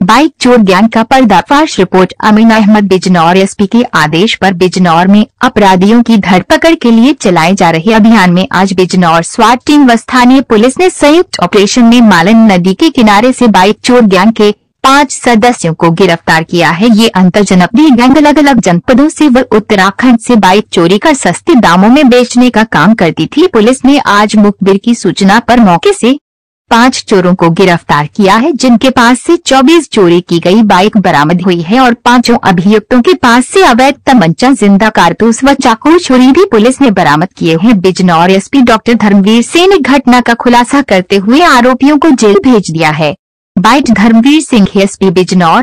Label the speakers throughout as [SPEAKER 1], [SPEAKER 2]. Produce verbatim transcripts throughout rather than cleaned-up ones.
[SPEAKER 1] Bike चोर gang का पर्दाफाश। रिपोर्ट अमीन अहमद। बिजनौर एसपी के आदेश पर बिजनौर में अपराधियों की धरपकड़ के लिए चलाए जा रहे अभियान में आज बिजनौर स्वाट टीम व स्थानीय पुलिस ने संयुक्त ऑपरेशन में मालन नदी के किनारे से बाइक चोर गैंग के पांच सदस्यों को गिरफ्तार किया है। ये अंतरजनपदीय गैंग अलग अलग जनपदों से व उत्तराखंड से बाइक चोरी कर सस्ते दामों में बेचने का काम करती थी। पुलिस ने आज मुखबिर की सूचना पर मौके से पांच चोरों को गिरफ्तार किया है, जिनके पास से चौबीस चोरी की गई बाइक बरामद हुई है और पांचों अभियुक्तों के पास से अवैध तमंचा, जिंदा कारतूस व चाकू छुरी भी पुलिस ने बरामद किए हैं। बिजनौर एसपी डॉक्टर धर्मवीर सिंह ने घटना का खुलासा करते हुए आरोपियों को जेल भेज दिया है। Bite Dharmveer Singh, SP Bijnor.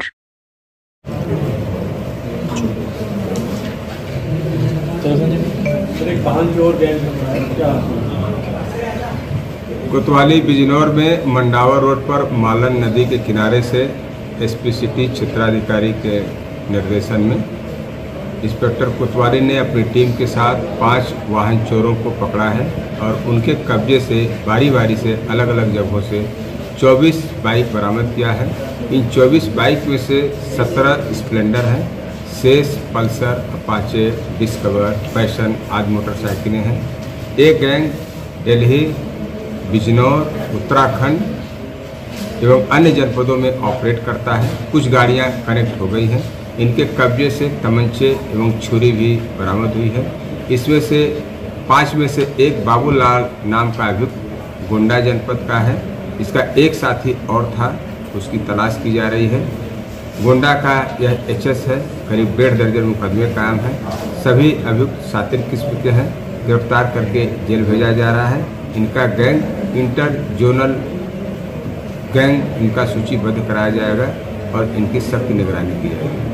[SPEAKER 2] कोतवाली बिजनौर में मंडावा रोड पर मालन नदी के किनारे से एसपी सिटी क्षेत्राधिकारी के निर्देशन में इंस्पेक्टर कोतवाली ने अपनी टीम के साथ पांच वाहन चोरों को पकड़ा है और उनके कब्जे से बारी बारी से अलग अलग जगहों से चौबीस बाइक बरामद किया है। इन चौबीस बाइक में से सत्रह स्प्लेंडर हैं, शेष पल्सर, अपाचे, डिस्कवर, पैशन आदि मोटरसाइकिलें हैं। एक गैंग दिल्ली, बिजनौर, उत्तराखंड एवं अन्य जनपदों में ऑपरेट करता है। कुछ गाड़ियां कनेक्ट हो गई हैं। इनके कब्जे से तमंचे एवं छुरी भी बरामद हुई है। इसमें से पाँच में से एक बाबूलाल नाम का अभियुक्त गोंडा जनपद का है। इसका एक साथी और था, उसकी तलाश की जा रही है। गोंडा का यह एचएस है। करीब डेढ़ दर्जन मुकदमे कायम हैं। सभी अभियुक्त शातिर किस्म के हैं। गिरफ्तार करके जेल भेजा जा रहा है। इनका गैंग इंटर जोनल गैंग इनका सूचीबद्ध कराया जाएगा और इनकी सख्त निगरानी की जाएगी।